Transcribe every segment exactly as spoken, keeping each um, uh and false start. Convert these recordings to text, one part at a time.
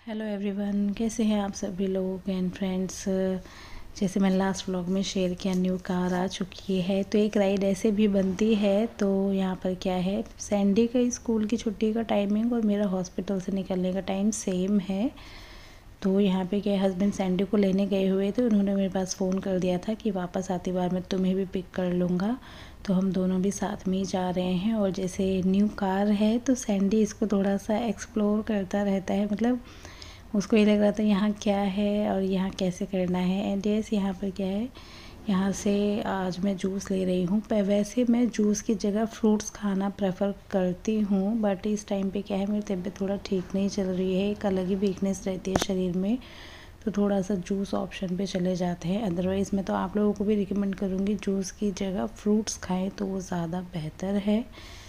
Hello everyone, कैसे हैं आप सभी लोग एंड फ्रेंड्स। जैसे मैंने लास्ट व्लॉग में शेयर किया, न्यू कार आ चुकी है। तो एक राइड ऐसे भी बनती है। तो यहाँ पर क्या है, सैंडी का स्कूल की छुट्टी का टाइमिंग और मेरा हॉस्पिटल से निकलने का टाइम सेम है। तो यहाँ पे क्या, हस्बैंड सैंडी को लेने गए हुए थे। उन्होंने मेरे पास फ़ोन कर दिया था कि वापस आती बार मैं तुम्हें भी पिक कर लूँगा। तो हम दोनों भी साथ में ही जा रहे हैं। और जैसे न्यू कार है तो सैंडी इसको थोड़ा सा एक्सप्लोर करता रहता है, मतलब उसको ये लग रहा था यहाँ क्या है और यहाँ कैसे करना है। एंड यस, यहाँ पर क्या है, यहाँ से आज मैं जूस ले रही हूँ। पर वैसे मैं जूस की जगह फ्रूट्स खाना प्रेफर करती हूँ, बट इस टाइम पे क्या है, मेरी तबीयत थोड़ा ठीक नहीं चल रही है। एक अलग ही वीकनेस रहती है शरीर में, तो थोड़ा सा जूस ऑप्शन पे चले जाते हैं। अदरवाइज़ मैं तो आप लोगों को भी रिकमेंड करूँगी, जूस की जगह फ्रूट्स खाएँ तो वो ज़्यादा बेहतर है।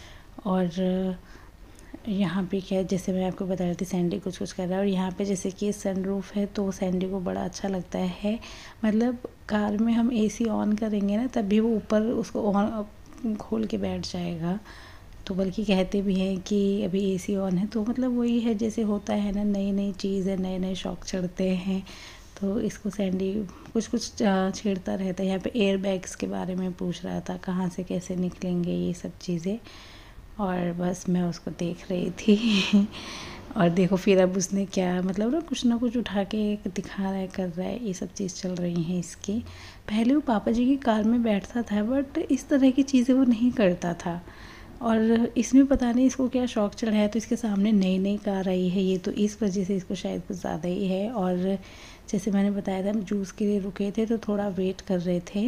और यहाँ पे क्या है, जैसे मैं आपको बता रही थी, सैंडी कुछ कुछ कर रहा है। और यहाँ पे जैसे कि सनरूफ है तो सैंडी को बड़ा अच्छा लगता है। मतलब कार में हम एसी ऑन करेंगे ना, तभी वो ऊपर उसको ऑन खोल के बैठ जाएगा। तो बल्कि कहते भी हैं कि अभी एसी ऑन है। तो मतलब वही है, जैसे होता है ना, नई नई चीज़ है, नए नए शौक चढ़ते हैं। तो इसको सैंडी कुछ कुछ छेड़ता रहता है। यहाँ पे एयर बैग्स के बारे में पूछ रहा था, कहाँ से कैसे निकलेंगे ये सब चीज़ें। और बस मैं उसको देख रही थी। और देखो फिर अब उसने क्या, मतलब ना कुछ ना कुछ उठा के दिखा रहा है, कर रहा है, ये सब चीज़ चल रही हैं इसकी। पहले वो पापा जी की कार में बैठता था, बट इस तरह की चीज़ें वो नहीं करता था। और इसमें पता नहीं इसको क्या शौक़ चढ़ा है। तो इसके सामने नई नई कार आई है ये, तो इस वजह से इसको शायद कुछ ज़्यादा ही है। और जैसे मैंने बताया था, हम जूस के लिए रुके थे तो थोड़ा वेट कर रहे थे।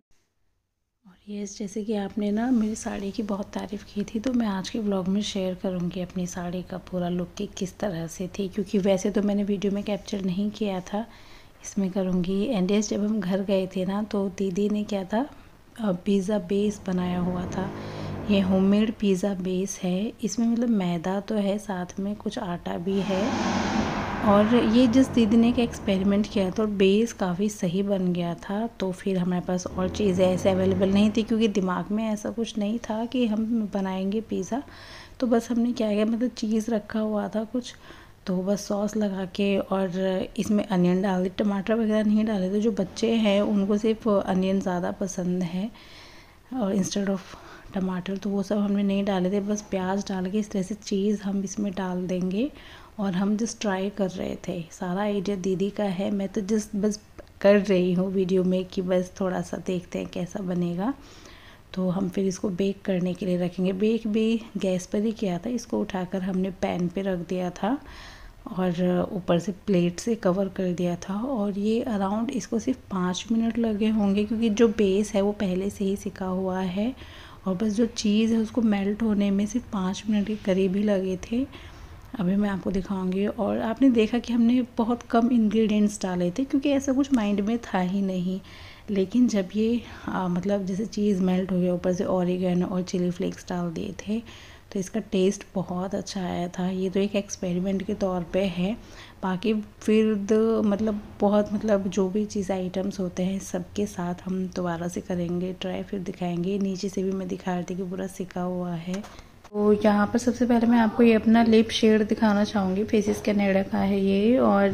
यस, जैसे कि आपने ना मेरी साड़ी की बहुत तारीफ़ की थी, तो मैं आज के व्लॉग में शेयर करूँगी अपनी साड़ी का पूरा लुक कि किस तरह से थी। क्योंकि वैसे तो मैंने वीडियो में कैप्चर नहीं किया था, इसमें करूँगी। एंड यस, जब हम घर गए थे ना, तो दीदी ने क्या था, पिज़्ज़ा बेस बनाया हुआ था। ये होममेड पिज़्ज़ा बेस है। इसमें मतलब मैदा तो है, साथ में कुछ आटा भी है। और ये जिस दीदी ने एक एक्सपेरिमेंट किया था और बेस काफ़ी सही बन गया था। तो फिर हमारे पास और चीज़ें ऐसे अवेलेबल नहीं थी, क्योंकि दिमाग में ऐसा कुछ नहीं था कि हम बनाएंगे पिज़्ज़ा। तो बस हमने क्या किया, मतलब चीज़ रखा हुआ था कुछ, तो बस सॉस लगा के और इसमें अनियन डाल दी। टमाटर वगैरह नहीं डाले थे। जो बच्चे हैं उनको सिर्फ अनियन ज़्यादा पसंद है और इंस्टेड ऑफ टमाटर, तो वो सब हमने नहीं डाले थे। बस प्याज डाल के इस तरह से चीज़ हम इसमें डाल देंगे। और हम जस्ट ट्राई कर रहे थे। सारा आइडिया दीदी का है, मैं तो जस्ट बस कर रही हूँ वीडियो में कि बस थोड़ा सा देखते हैं कैसा बनेगा। तो हम फिर इसको बेक करने के लिए रखेंगे। बेक भी गैस पर ही किया था। इसको उठाकर हमने पैन पे रख दिया था और ऊपर से प्लेट से कवर कर दिया था। और ये अराउंड इसको सिर्फ पाँच मिनट लगे होंगे, क्योंकि जो बेस है वो पहले से ही सिका हुआ है। और बस जो चीज़ है उसको मेल्ट होने में सिर्फ पाँच मिनट के करीब ही लगे थे। अभी मैं आपको दिखाऊंगी। और आपने देखा कि हमने बहुत कम इंग्रेडिएंट्स डाले थे, क्योंकि ऐसा कुछ माइंड में था ही नहीं। लेकिन जब ये आ, मतलब जैसे चीज़ मेल्ट हो गया, ऊपर से ऑरिगेनो और चिली फ्लेक्स डाल दिए थे, तो इसका टेस्ट बहुत अच्छा आया था। ये तो एक एक्सपेरिमेंट के तौर पे है। बाकी फिर मतलब बहुत मतलब जो भी चीज़ आइटम्स होते हैं सबके साथ हम दोबारा से करेंगे ट्राई, फिर दिखाएंगे। नीचे से भी मैं दिखा रही थी कि पूरा सिका हुआ है। तो यहाँ पर सबसे पहले मैं आपको ये अपना लिप शेड दिखाना चाहूँगी। फेसिस कैनेडा का है ये। और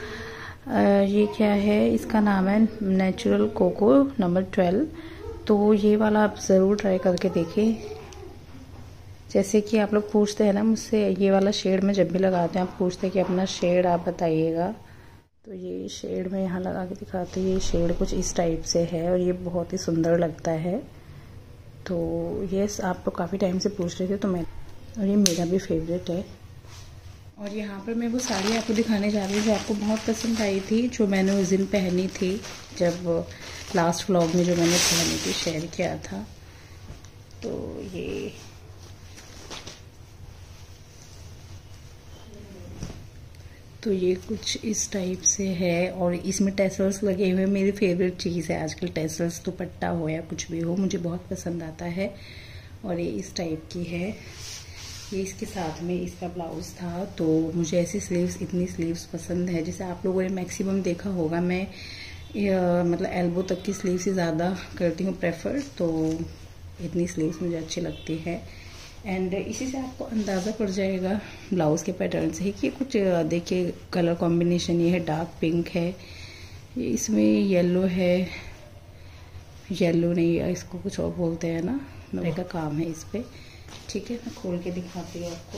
ये क्या है, इसका नाम है नेचुरल कोको नंबर ट्वेल्व। तो ये वाला आप ज़रूर ट्राई करके देखिए। जैसे कि आप लोग पूछते हैं ना मुझसे, ये वाला शेड में जब भी लगाते हैं आप पूछते हैं कि अपना शेड आप बताइएगा। तो ये शेड में यहाँ लगा के दिखाते हैं। ये शेड कुछ इस टाइप से है और ये बहुत ही सुंदर लगता है। तो यस, आप तो काफ़ी टाइम से पूछ रहे थे, तो मैं, और ये मेरा भी फेवरेट है। और यहाँ पर मैं वो साड़ी आपको दिखाने जा रही हूँ जो आपको बहुत पसंद आई थी, जो मैंने उस दिन पहनी थी जब लास्ट व्लॉग में जो मैंने पहनी थी शेयर किया था। तो ये तो ये कुछ इस टाइप से है और इसमें टेसल्स लगे हुए। मेरी फेवरेट चीज़ है आजकल टेसल्स, दुपट्टा हो या कुछ भी हो, मुझे बहुत पसंद आता है। और ये इस टाइप की है। ये इसके साथ में इसका ब्लाउज था। तो मुझे ऐसी स्लीव्स, इतनी स्लीव्स पसंद है। जैसे आप लोगों ने मैक्सिमम देखा होगा, मैं मतलब एल्बो तक की स्लीव्स ही ज़्यादा करती हूँ प्रेफर। तो इतनी स्लीव्स मुझे अच्छी लगती है। एंड इसी से आपको अंदाज़ा पड़ जाएगा ब्लाउज़ के पैटर्न से ही कि कुछ देखिए कलर कॉम्बिनेशन ये है, डार्क पिंक है, इसमें येलो है, येलो नहीं इसको कुछ और बोलते हैं ना, मेरे का काम है इस पर। ठीक है, मैं खोल के दिखाती हूँ आपको।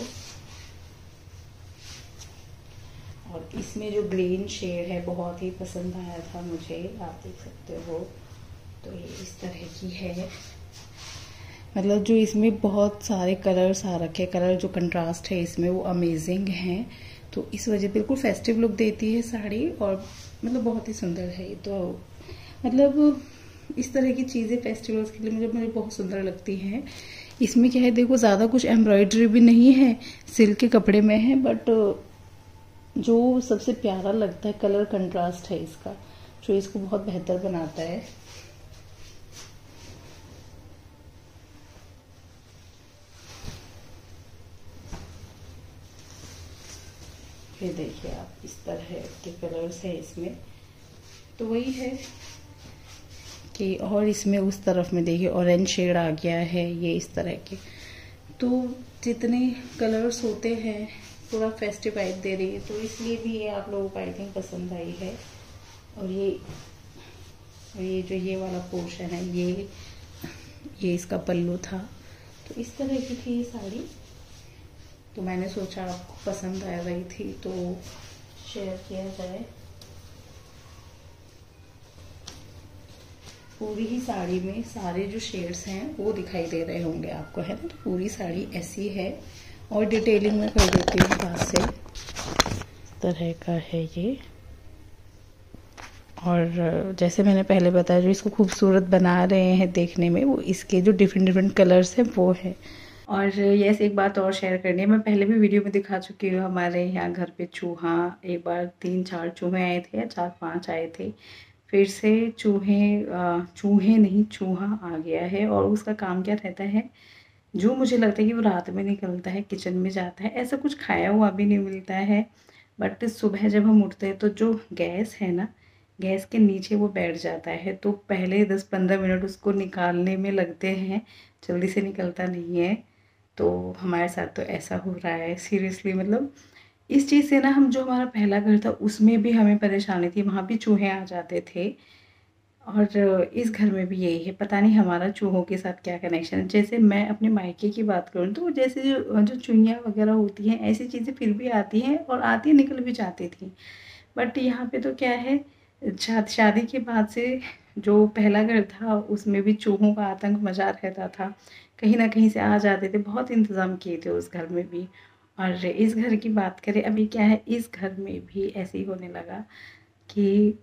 और इसमें जो ग्रीन शेड है बहुत ही पसंद आया था मुझे, आप देख सकते हो। तो ये इस तरह की है, मतलब जो इसमें बहुत सारे कलर्स आ रखे, कलर जो कंट्रास्ट है इसमें वो अमेजिंग हैं। तो इस वजह बिल्कुल फेस्टिव लुक देती है साड़ी, और मतलब बहुत ही सुंदर है। तो मतलब इस तरह की चीज़ें फेस्टिवल्स के लिए मुझे मुझे बहुत सुंदर लगती हैं। इसमें क्या है, देखो ज़्यादा कुछ एम्ब्रॉयडरी भी नहीं है, सिल्क के कपड़े में है, बट जो सबसे प्यारा लगता है कलर कंट्रास्ट है इसका, जो इसको बहुत बेहतर बनाता है। ये देखिए आप, इस तरह के कलर्स है इसमें। तो वही है कि और इसमें उस तरफ में देखिए ऑरेंज शेड आ गया है, ये इस तरह के। तो जितने कलर्स होते हैं पूरा फेस्टिव वाइब दे रही है, तो इसलिए भी ये आप लोगों को आई थिंक पसंद आई है। और ये और ये जो ये वाला पोर्शन है, ये ये इसका पल्लू था। तो इस तरह की थी ये साड़ी, तो मैंने सोचा आपको पसंद आ रही थी तो शेयर किया जाए। पूरी ही साड़ी में सारे जो शेड्स हैं वो दिखाई दे रहे होंगे आपको, है ना। तो पूरी साड़ी ऐसी है, और डिटेलिंग में कर देती हूँ पास से। इस तरह का है ये, और जैसे मैंने पहले बताया जो इसको खूबसूरत बना रहे हैं देखने में, वो इसके जो डिफरेंट डिफरेंट कलर्स हैं वो है। और यस, एक बात और शेयर करनी है, मैं पहले भी वीडियो में दिखा चुकी हूँ। हमारे यहाँ घर पे चूहा, एक बार तीन चार चूहे आए थे या चार पाँच आए थे, फिर से चूहे चूहे नहीं चूहा आ गया है। और उसका काम क्या रहता है, जो मुझे लगता है कि वो रात में निकलता है, किचन में जाता है, ऐसा कुछ खाया हुआ भी नहीं मिलता है। बट सुबह जब हम उठते हैं तो जो गैस है ना, गैस के नीचे वो बैठ जाता है। तो पहले दस पंद्रह मिनट उसको निकालने में लगते हैं, जल्दी से निकलता नहीं है। तो हमारे साथ तो ऐसा हो रहा है सीरियसली। मतलब इस चीज़ से ना, हम जो हमारा पहला घर था उसमें भी हमें परेशानी थी, वहाँ भी चूहे आ जाते थे। और इस घर में भी यही है, पता नहीं हमारा चूहों के साथ क्या कनेक्शन है। जैसे मैं अपने मायके की बात करूँ तो जैसे जो जो चुईयाँ वगैरह होती हैं, ऐसी चीज़ें फिर भी आती हैं और आती निकल भी जाती थी। बट यहाँ पे तो क्या है, शादी के बाद से जो पहला घर था उसमें भी चूहों का आतंक मचा रहता था, कहीं ना कहीं से आ जाते थे। बहुत इंतज़ाम किए थे उस घर में भी। और इस घर की बात करें, अभी क्या है, इस घर में भी ऐसे ही होने लगा कि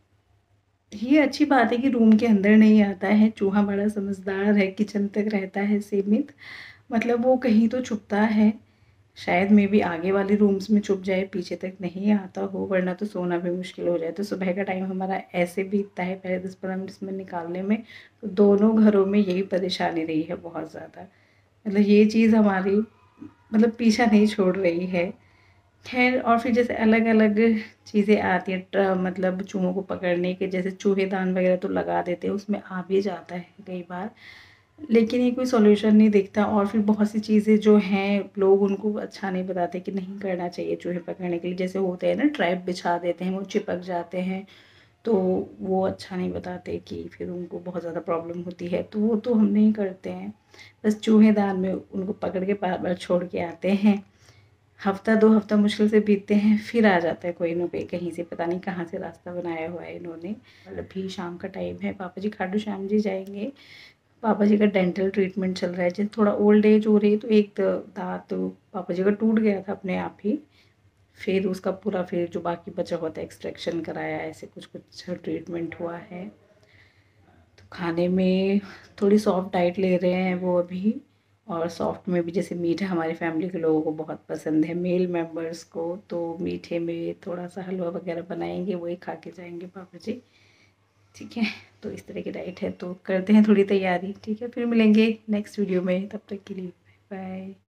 ये अच्छी बात है कि रूम के अंदर नहीं आता है चूहा, बड़ा समझदार है, किचन तक रहता है सीमित। मतलब वो कहीं तो छुपता है, शायद मे भी आगे वाले रूम्स में छुप जाए, पीछे तक नहीं आता हो, वरना तो सोना भी मुश्किल हो जाए। तो सुबह का टाइम हमारा ऐसे बीतता है पहले दस पंद्रह मिनट में निकालने में। तो दोनों घरों में यही परेशानी रही है बहुत ज़्यादा। मतलब ये चीज़ हमारी मतलब पीछा नहीं छोड़ रही है। खैर, और फिर जैसे अलग अलग चीज़ें आती हैं, मतलब चूहों को पकड़ने के, जैसे चूहेदान वगैरह तो लगा देते हैं, उसमें आ भी जाता है कई बार, लेकिन ये कोई सॉल्यूशन नहीं दिखता। और फिर बहुत सी चीज़ें जो हैं, लोग उनको अच्छा नहीं बताते कि नहीं करना चाहिए चूहे पकड़ने के लिए। जैसे होते हैं ना, ट्रैप बिछा देते हैं, वो चिपक जाते हैं, तो वो अच्छा नहीं बताते कि फिर उनको बहुत ज़्यादा प्रॉब्लम होती है। तो वो तो हम नहीं करते हैं, बस चूहेदान में उनको पकड़ के बार बार छोड़ के आते हैं। हफ्ता दो हफ्ता मुश्किल से बीतते हैं, फिर आ जाता है कोई ना कोई कहीं से, पता नहीं कहाँ से रास्ता बनाया हुआ है इन्होंने। मतलब भी शाम का टाइम है, पापा जी खाटू श्याम जी जाएंगे। पापा जी का डेंटल ट्रीटमेंट चल रहा है, जैसे थोड़ा ओल्ड एज हो रही है, तो एक दांत तो पापा जी का टूट गया था अपने आप ही, फिर उसका पूरा फिर जो बाकी बचा हुआ था एक्सट्रैक्शन कराया, ऐसे कुछ कुछ ट्रीटमेंट हुआ है। तो खाने में थोड़ी सॉफ्ट डाइट ले रहे हैं वो अभी। और सॉफ्ट में भी जैसे मीठा हमारी फैमिली के लोगों को बहुत पसंद है, मेल मेंबर्स को, तो मीठे में थोड़ा सा हलवा वगैरह बनाएंगे, वही खा के जाएंगे पापा जी। ठीक है, तो इस तरह की डाइट है, तो करते हैं थोड़ी तैयारी। ठीक है, फिर मिलेंगे नेक्स्ट वीडियो में, तब तक के लिए बाय बाय।